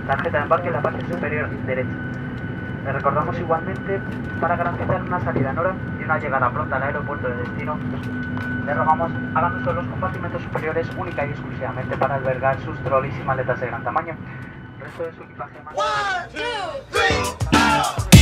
Tarjeta de embarque en la parte superior derecha. Le recordamos igualmente, para garantizar una salida en hora y una llegada pronta al aeropuerto de destino, le rogamos hagan uso de los compartimentos superiores única y exclusivamente para albergar sus trolleys y maletas de gran tamaño. El resto de su equipaje más... 1, 2, 3,